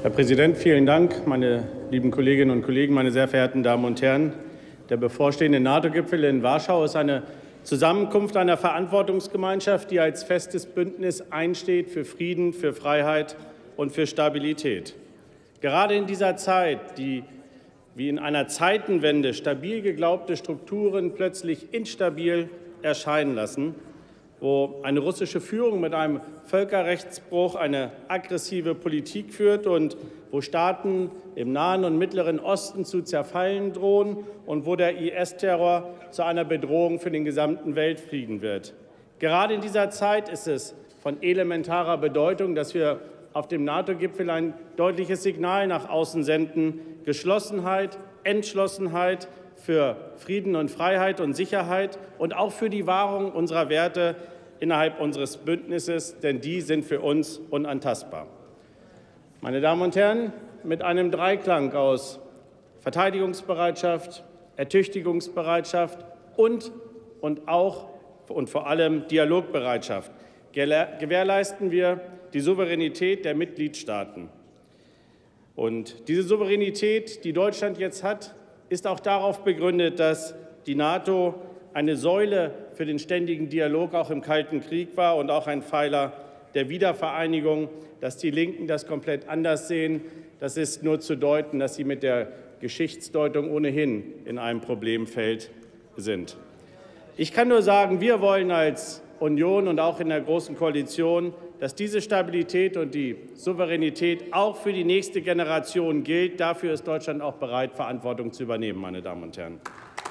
Herr Präsident, vielen Dank, meine lieben Kolleginnen und Kollegen, meine sehr verehrten Damen und Herren. Der bevorstehende NATO-Gipfel in Warschau ist eine Zusammenkunft einer Verantwortungsgemeinschaft, die als festes Bündnis einsteht für Frieden, für Freiheit und für Stabilität. Gerade in dieser Zeit, die wie in einer Zeitenwende stabil geglaubte Strukturen plötzlich instabil erscheinen lassen, wo eine russische Führung mit einem Völkerrechtsbruch eine aggressive Politik führt und wo Staaten im Nahen und Mittleren Osten zu zerfallen drohen und wo der IS-Terror zu einer Bedrohung für den gesamten Weltfrieden wird. Gerade in dieser Zeit ist es von elementarer Bedeutung, dass wir auf dem NATO-Gipfel ein deutliches Signal nach außen senden: Geschlossenheit, Entschlossenheit für Frieden und Freiheit und Sicherheit und auch für die Wahrung unserer Werte innerhalb unseres Bündnisses, denn die sind für uns unantastbar. Meine Damen und Herren, mit einem Dreiklang aus Verteidigungsbereitschaft, Ertüchtigungsbereitschaft und vor allem Dialogbereitschaft gewährleisten wir die Souveränität der Mitgliedstaaten. Und diese Souveränität, die Deutschland jetzt hat, ist auch darauf begründet, dass die NATO eine Säule für den ständigen Dialog auch im Kalten Krieg war und auch ein Pfeiler der Wiedervereinigung. Dass die Linken das komplett anders sehen, das ist nur zu deuten, dass sie mit der Geschichtsdeutung ohnehin in einem Problemfeld sind. Ich kann nur sagen, wir wollen als Union und auch in der Großen Koalition, dass diese Stabilität und die Souveränität auch für die nächste Generation gilt. Dafür ist Deutschland auch bereit, Verantwortung zu übernehmen, meine Damen und Herren.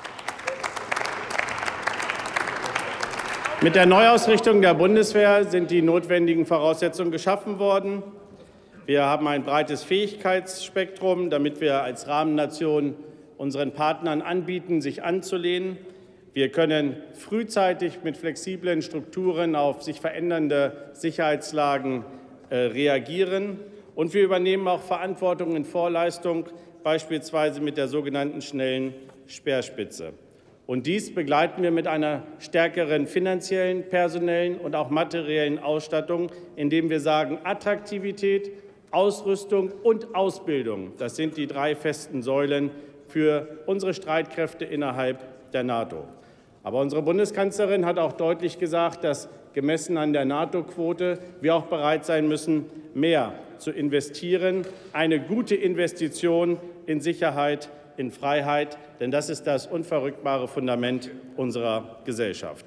Mit der Neuausrichtung der Bundeswehr sind die notwendigen Voraussetzungen geschaffen worden. Wir haben ein breites Fähigkeitsspektrum, damit wir als Rahmennation unseren Partnern anbieten, sich anzulehnen. Wir können frühzeitig mit flexiblen Strukturen auf sich verändernde Sicherheitslagen reagieren. Und wir übernehmen auch Verantwortung in Vorleistung, beispielsweise mit der sogenannten schnellen Speerspitze. Und dies begleiten wir mit einer stärkeren finanziellen, personellen und auch materiellen Ausstattung, indem wir sagen, Attraktivität, Ausrüstung und Ausbildung, das sind die drei festen Säulen für unsere Streitkräfte innerhalb der NATO. Aber unsere Bundeskanzlerin hat auch deutlich gesagt, dass gemessen an der NATO-Quote wir auch bereit sein müssen, mehr zu investieren, eine gute Investition in Sicherheit, in Freiheit, denn das ist das unverrückbare Fundament unserer Gesellschaft.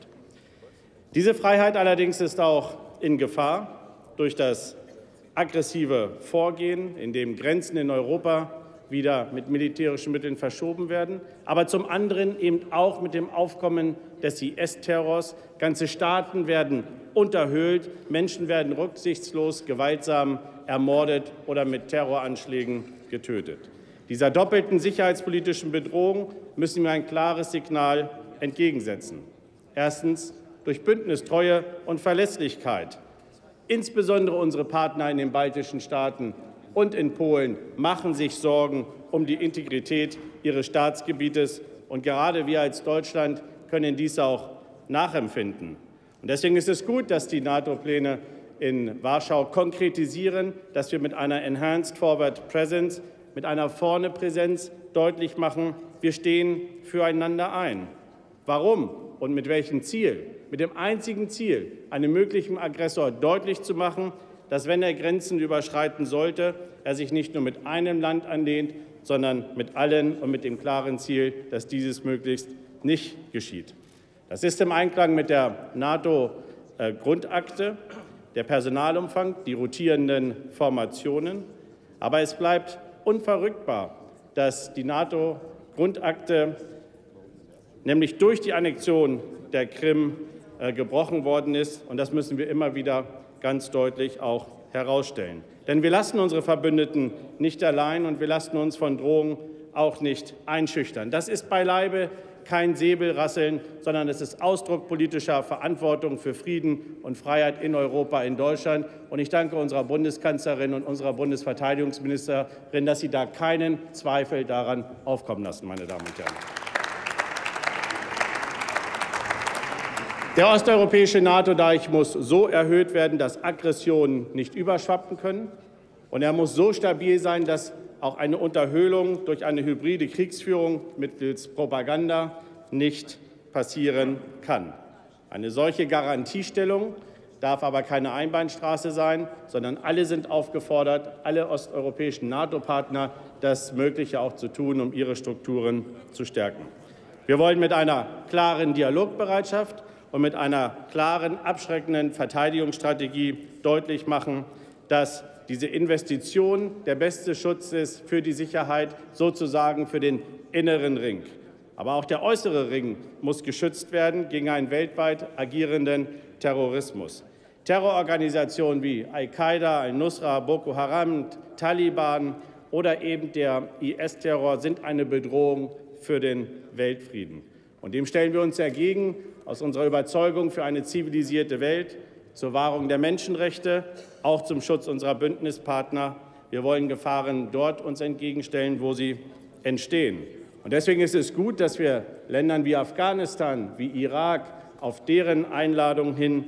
Diese Freiheit allerdings ist auch in Gefahr durch das aggressive Vorgehen, in dem Grenzen in Europa wieder mit militärischen Mitteln verschoben werden, aber zum anderen eben auch mit dem Aufkommen des IS-Terrors. Ganze Staaten werden unterhöhlt, Menschen werden rücksichtslos, gewaltsam ermordet oder mit Terroranschlägen getötet. Dieser doppelten sicherheitspolitischen Bedrohung müssen wir ein klares Signal entgegensetzen. Erstens durch Bündnistreue und Verlässlichkeit. Insbesondere unsere Partner in den baltischen Staaten und in Polen machen sich Sorgen um die Integrität ihres Staatsgebietes. Und gerade wir als Deutschland können dies auch nachempfinden. Und deswegen ist es gut, dass die NATO-Pläne in Warschau konkretisieren, dass wir mit einer Enhanced Forward Presence, mit einer Vorne-Präsenz deutlich machen, wir stehen füreinander ein. Warum und mit welchem Ziel? Mit dem einzigen Ziel, einem möglichen Aggressor deutlich zu machen, dass, wenn er Grenzen überschreiten sollte, er sich nicht nur mit einem Land anlehnt, sondern mit allen und mit dem klaren Ziel, dass dieses möglichst nicht geschieht. Das ist im Einklang mit der NATO-Grundakte, der Personalumfang, die rotierenden Formationen. Aber es bleibt unverrückbar, dass die NATO-Grundakte nämlich durch die Annexion der Krim gebrochen worden ist. Und das müssen wir immer wieder ganz deutlich auch herausstellen. Denn wir lassen unsere Verbündeten nicht allein und wir lassen uns von Drohungen auch nicht einschüchtern. Das ist beileibe kein Säbelrasseln, sondern es ist Ausdruck politischer Verantwortung für Frieden und Freiheit in Europa, in Deutschland. Und ich danke unserer Bundeskanzlerin und unserer Bundesverteidigungsministerin, dass sie da keinen Zweifel daran aufkommen lassen, meine Damen und Herren. Der osteuropäische NATO-Deich muss so erhöht werden, dass Aggressionen nicht überschwappen können. Und er muss so stabil sein, dass auch eine Unterhöhlung durch eine hybride Kriegsführung mittels Propaganda nicht passieren kann. Eine solche Garantiestellung darf aber keine Einbahnstraße sein, sondern alle sind aufgefordert, alle osteuropäischen NATO-Partner, das Mögliche auch zu tun, um ihre Strukturen zu stärken. Wir wollen mit einer klaren Dialogbereitschaft und mit einer klaren, abschreckenden Verteidigungsstrategie deutlich machen, dass diese Investition der beste Schutz ist für die Sicherheit, sozusagen für den inneren Ring. Aber auch der äußere Ring muss geschützt werden gegen einen weltweit agierenden Terrorismus. Terrororganisationen wie Al-Qaida, Al-Nusra, Boko Haram, Taliban oder eben der IS-Terror sind eine Bedrohung für den Weltfrieden. Und dem stellen wir uns entgegen aus unserer Überzeugung für eine zivilisierte Welt, zur Wahrung der Menschenrechte, auch zum Schutz unserer Bündnispartner. Wir wollen Gefahren dort uns entgegenstellen, wo sie entstehen. Und deswegen ist es gut, dass wir Ländern wie Afghanistan, wie Irak, auf deren Einladung hin,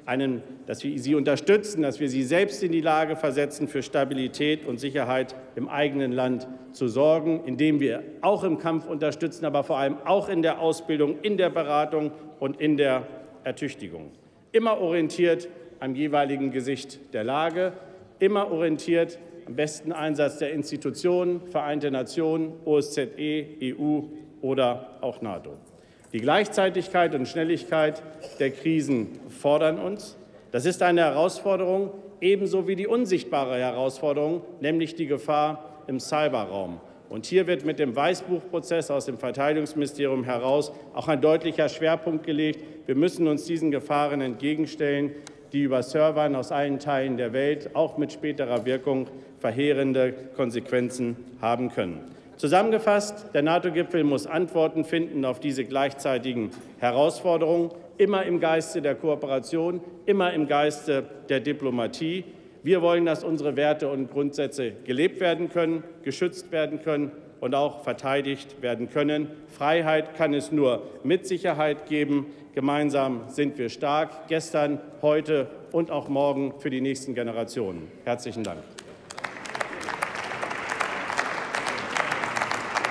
dass wir sie unterstützen, dass wir sie selbst in die Lage versetzen, für Stabilität und Sicherheit im eigenen Land zu sorgen, indem wir auch im Kampf unterstützen, aber vor allem auch in der Ausbildung, in der Beratung und in der Ertüchtigung. Immer orientiert am jeweiligen Gesicht der Lage, immer orientiert am besten Einsatz der Institutionen, Vereinte Nationen, OSZE, EU oder auch NATO. Die Gleichzeitigkeit und Schnelligkeit der Krisen fordern uns. Das ist eine Herausforderung, ebenso wie die unsichtbare Herausforderung, nämlich die Gefahr im Cyberraum. Und hier wird mit dem Weißbuchprozess aus dem Verteidigungsministerium heraus auch ein deutlicher Schwerpunkt gelegt. Wir müssen uns diesen Gefahren entgegenstellen, die über Servern aus allen Teilen der Welt, auch mit späterer Wirkung, verheerende Konsequenzen haben können. Zusammengefasst, der NATO-Gipfel muss Antworten finden auf diese gleichzeitigen Herausforderungen, immer im Geiste der Kooperation, immer im Geiste der Diplomatie. Wir wollen, dass unsere Werte und Grundsätze gelebt werden können, geschützt werden können und auch verteidigt werden können. Freiheit kann es nur mit Sicherheit geben. Gemeinsam sind wir stark, gestern, heute und auch morgen für die nächsten Generationen. Herzlichen Dank.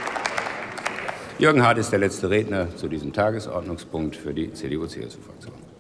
Jürgen Hart ist der letzte Redner zu diesem Tagesordnungspunkt für die CDU-CSU-Fraktion.